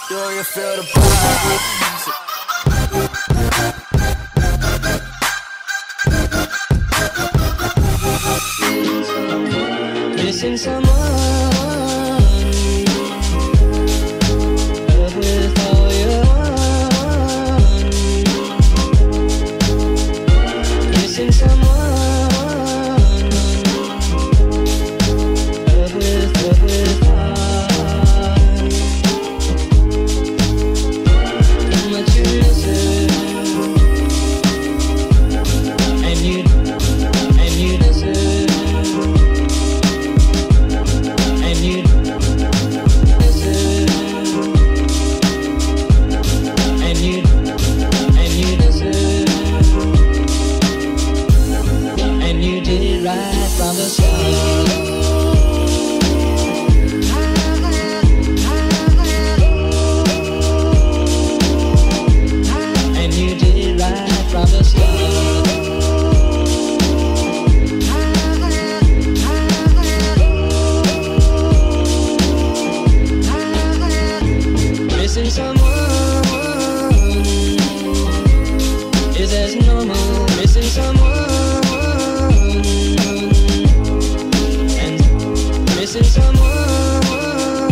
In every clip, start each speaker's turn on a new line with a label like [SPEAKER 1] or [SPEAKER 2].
[SPEAKER 1] Do you feel the vibes?
[SPEAKER 2] Missing someone, love with all your heart. Missing someone, love with heart. How much you listen, and you deserve. Right from the start, and you did right from the start. Missing someone is as normal. Missing someone. Missing someone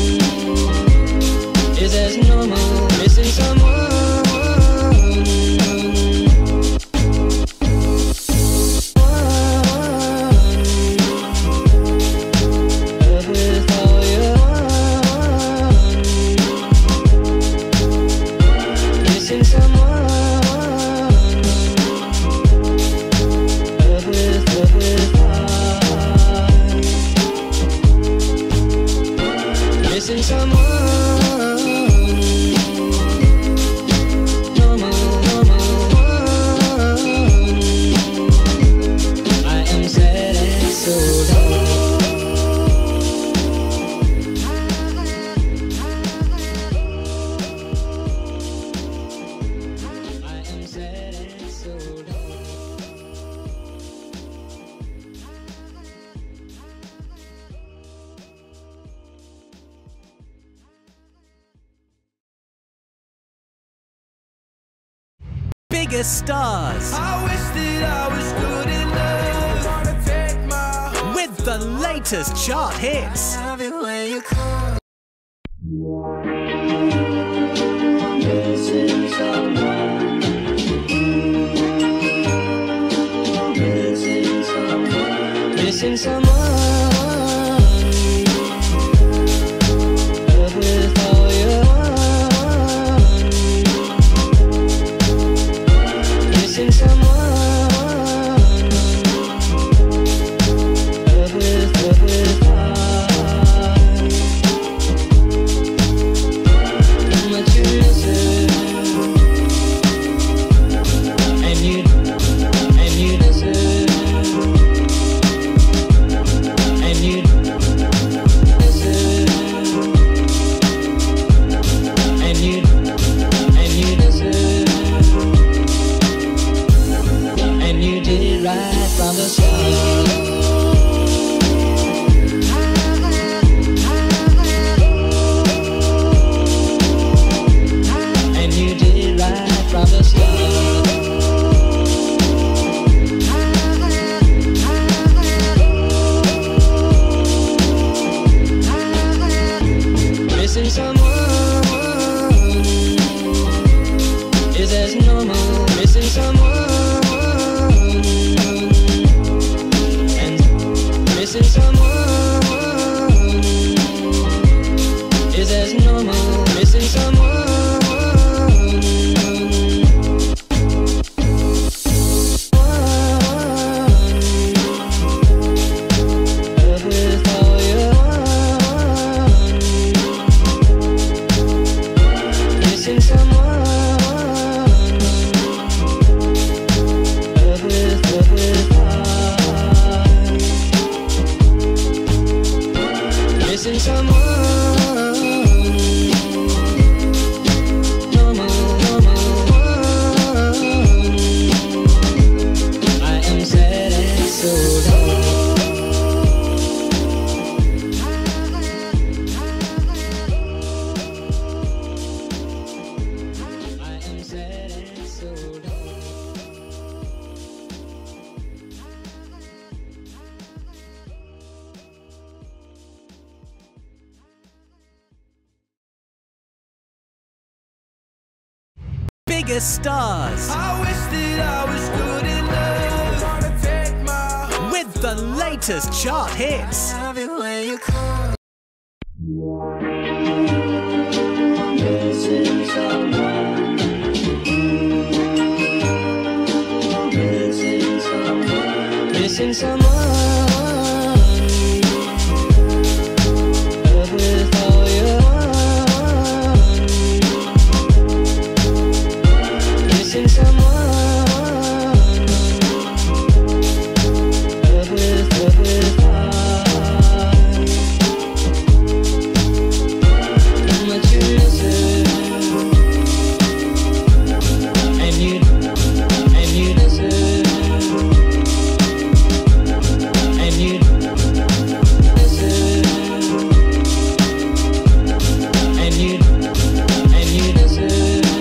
[SPEAKER 2] is as normal. Missing someone. Love with all your heart. Missing someone. Love with heart. Missing someone. I am sad and so low. I am sad and so low.
[SPEAKER 3] Biggest stars
[SPEAKER 1] I wish that I was good enough. Wanna take my heart.
[SPEAKER 3] with the latest chart hits.
[SPEAKER 1] Love it when you call.
[SPEAKER 2] Missing someone. Missing someone. Missing someone. Love with all your heart. Missing someone. Love with heart. How much you listen, and you deserve, and you deserve, and you deserve, and you did right from the start. And you did right from the start. Missing someone is as normal. Missing someone, and missing someone is as normal. Missing someone. Love with all your heart. Missing someone. Love with heart. Missing someone.
[SPEAKER 3] biggest stars.
[SPEAKER 1] I wish that I was good enough. Wanna take my heart.
[SPEAKER 3] With the latest chart hits.
[SPEAKER 1] Love it when you call.
[SPEAKER 2] Missing someone. Missing someone. Missing someone. Love with all your heart. Missing someone. Love with heart. How much you listen, and you listen, and you listen, and you listen,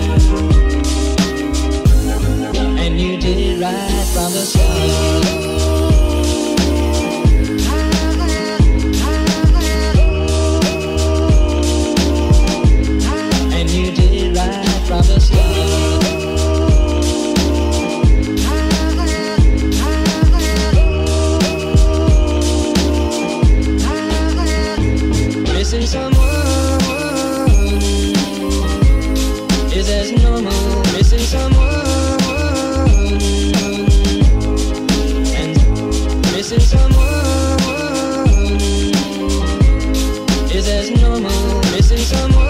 [SPEAKER 2] and you did it right from the start. And you did it right from the start. Missing someone is as normal. Missing someone and missing someone is as normal. Missing someone.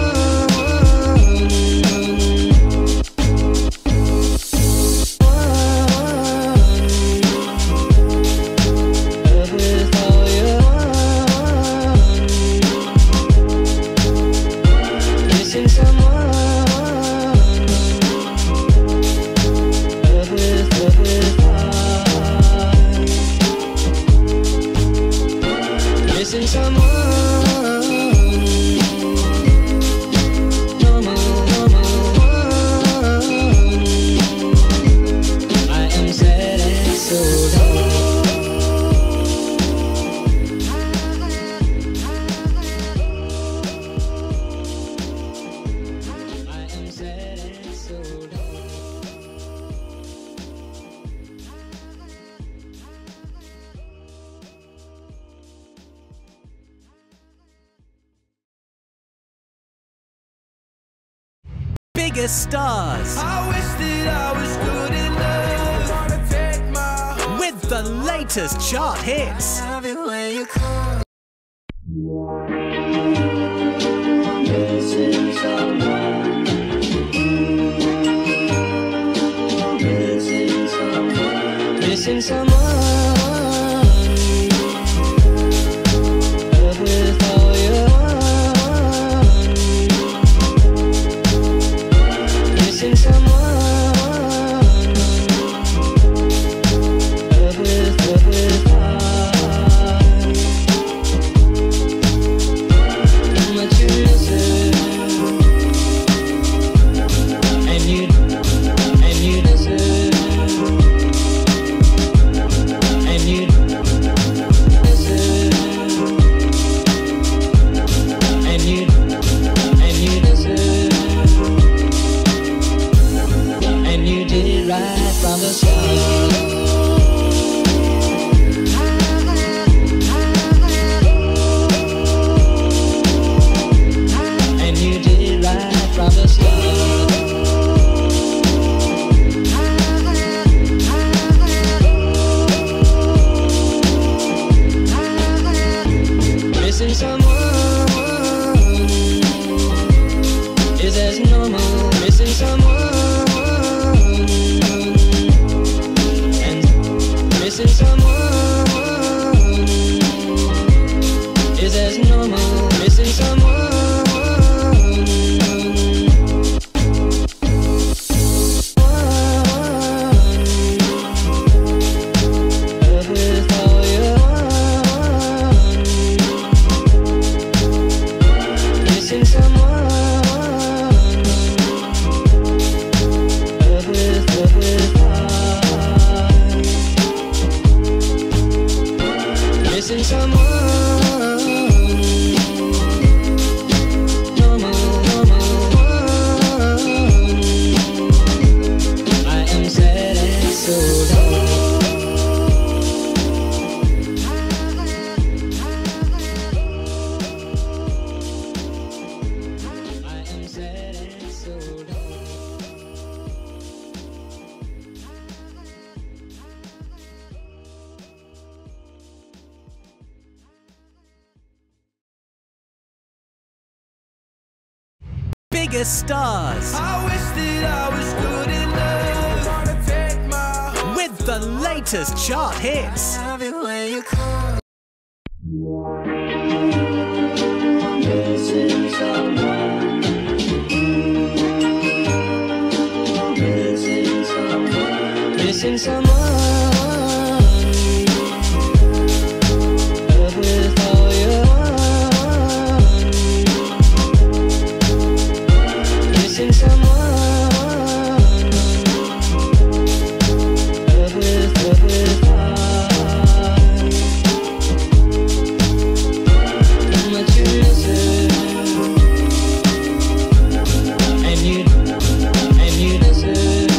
[SPEAKER 2] Love with all your heart. Missing someone. Love with heart. Missing someone. I am sad and so down. I am sad and so down.
[SPEAKER 3] Biggest stars.
[SPEAKER 1] I wish that I was good enough. Wanna take my heart.
[SPEAKER 3] With the latest chart hits.
[SPEAKER 1] Love it when you call.
[SPEAKER 2] Missing someone. Missing someone. Missing someone. Love with all your heart. Missing someone. Love with heart. How much you listen, and you listen,
[SPEAKER 3] biggest stars.
[SPEAKER 1] I wish that I was good enough. Wanna take my heart.
[SPEAKER 3] With the latest chart hits.
[SPEAKER 1] Love it when you call.
[SPEAKER 2] Missing someone, love with all your heart. Missing someone, love with heart. How much you miss it, and you deserve.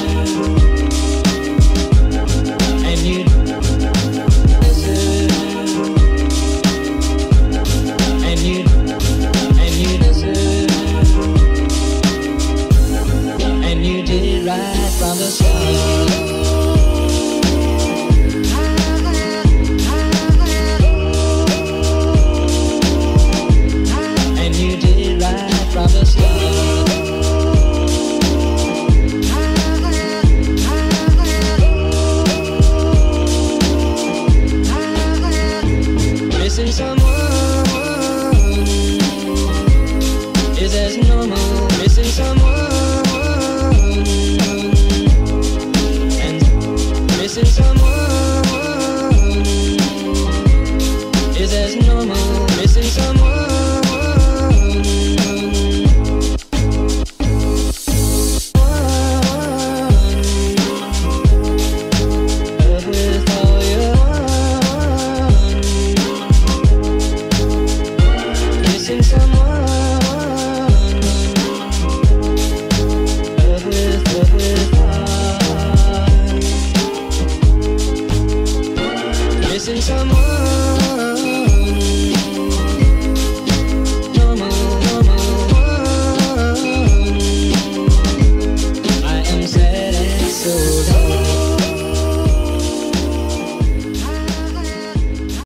[SPEAKER 2] Right from the start, and you did right from the start. Missing someone is as normal